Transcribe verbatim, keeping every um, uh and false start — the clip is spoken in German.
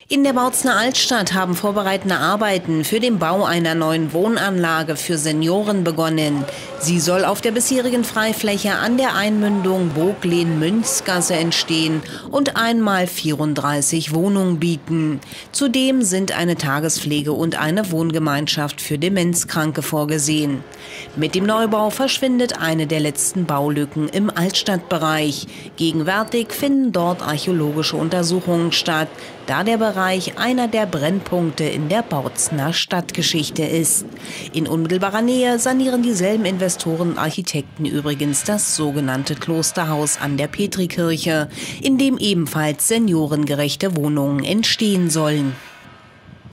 In der Bautzener Altstadt haben vorbereitende Arbeiten für den Bau einer neuen Wohnanlage für Senioren begonnen. Sie soll auf der bisherigen Freifläche an der Einmündung Boglehn-Münchsgasse entstehen und einmal vierunddreißig Wohnungen bieten. Zudem sind eine Tagespflege und eine Wohngemeinschaft für Demenzkranke vorgesehen. Mit dem Neubau verschwindet eine der letzten Baulücken im Altstadtbereich. Gegenwärtig finden dort archäologische Untersuchungen statt, da der Bereich einer der Brennpunkte in der Bautzener Stadtgeschichte ist. In unmittelbarer Nähe sanieren dieselben Investoren und Architekten übrigens das sogenannte Klosterhaus an der Petrikirche, in dem ebenfalls seniorengerechte Wohnungen entstehen sollen.